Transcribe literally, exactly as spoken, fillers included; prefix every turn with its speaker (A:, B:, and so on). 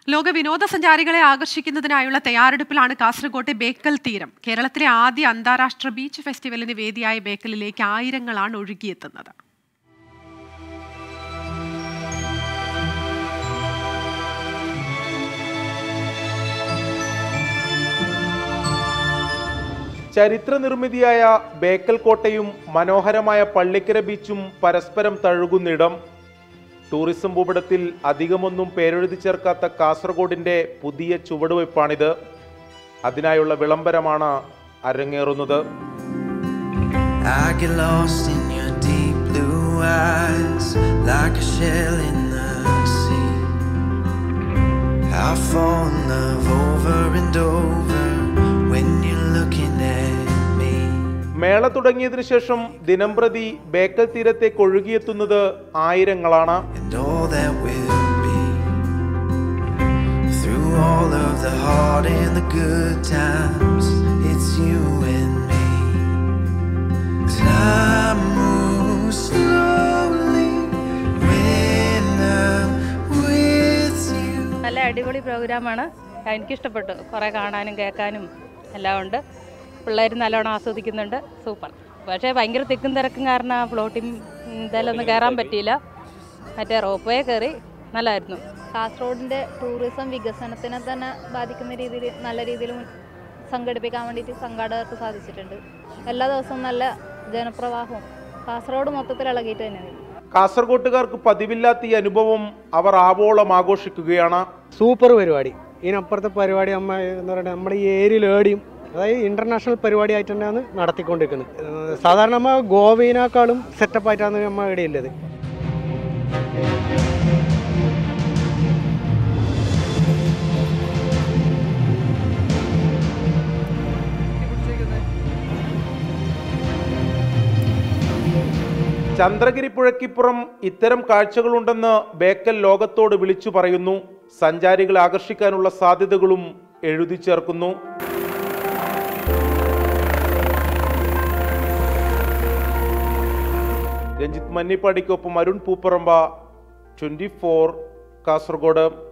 A: ലോക വിനോദസഞ്ചാരികളെ ആകർഷിക്കുന്നതിനായുള്ള തയ്യാറെടുപ്പിലാണ് കാസർഗോട്ടെ ബേക്കൽ തീരം. കേരളത്തിലെ ആദ്യ അന്താരാഷ്ട്ര ബീച്ച് ഫെസ്റ്റിവലിന് വേദിയായ ബേക്കലിലേക്ക് ആയിരങ്ങളാണ് ഒഴുകിയെത്തുന്നത്.
B: ചരിത്ര നിർമ്മിതിയായ ബേക്കൽ കോട്ടയും മനോഹരമായ പള്ളിക്കര ബീച്ചും പരസ്പരം തഴുകുന്നിടം. ടൂറിസം ഭൂപടത്തിൽ അധികമൊന്നും പേരെഴുതി ചേർക്കാത്ത കാസർഗോഡിന്റെ പുതിയ ചുവടുവയ്പ്പാണിത്. അതിനായുള്ള വിളംബരമാണ് അരങ്ങേറുന്നത്. മേള തുടങ്ങിയതിനു ശേഷം ദിനംപ്രതി ബേക്കൽ തീരത്തേക്ക് ഒഴുകിയെത്തുന്നത് ആയിരങ്ങളാണ്.
C: നല്ല അടിപൊളി പ്രോഗ്രാമാണ്. എനിക്കിഷ്ടപ്പെട്ടു. കുറേ കാണാനും കേൾക്കാനും എല്ലാം ഉണ്ട്. പിള്ളേർ നല്ലോണം ആസ്വദിക്കുന്നുണ്ട്. സൂപ്പർ. പക്ഷേ ഭയങ്കര തിക്കും തിരക്കും കാരണം ആ ഫ്ലോട്ടിങ് എന്തായാലും ഒന്നും കയറാൻ പറ്റിയില്ല. മറ്റേ റോപ്പ് വേ കയറി നല്ലതായിരുന്നു.
D: കാസർഗോഡിൻ്റെ ടൂറിസം വികസനത്തിനെ തന്നെ ബാധിക്കുന്ന രീതിയിൽ നല്ല രീതിയിൽ സംഘടിപ്പിക്കാൻ വേണ്ടിയിട്ട് സംഘാടകർക്ക് സാധിച്ചിട്ടുണ്ട്. എല്ലാ ദിവസവും നല്ല ജനപ്രവാഹവും കാസർഗോഡ് മൊത്തത്തിൽ ഇളകിയിട്ട് തന്നെയാണ്.
B: കാസർഗോട്ടുകാർക്ക് പതിവില്ലാത്ത ഈ അനുഭവം അവർ ആവോളം ആഘോഷിക്കുകയാണ്.
E: സൂപ്പർ പരിപാടി. ഇതിനപ്പുറത്തെ പരിപാടി അമ്മ എന്ന് പറയുന്നത് നമ്മുടെ ഈ ഏരിയയിൽ ഏടിയും അതായത് ഇന്റർനാഷണൽ പരിപാടി ആയിട്ട് തന്നെയാണ് നടത്തിക്കൊണ്ടിരിക്കുന്നത്. സാധാരണ നമ്മൾ ഗോവയിനേക്കാളും സെറ്റപ്പായിട്ടാണ് നമ്മൾ ഇവിടെ ഉള്ളത്.
B: ചന്ദ്രഗിരി പുഴയ്ക്കിപ്പുറം ഇത്തരം കാഴ്ചകളുണ്ടെന്ന് ബേക്കൽ ലോകത്തോട് വിളിച്ചു പറയുന്നു. സഞ്ചാരികളെ ആകർഷിക്കാനുള്ള സാധ്യതകളും എഴുതി ചേർക്കുന്നു. രഞ്ജിത്ത് മന്നിപ്പാടിക്കൊപ്പം അരുൺ പൂപ്പറമ്പ, ട്വന്റി ഫോർ കാസർഗോഡ്.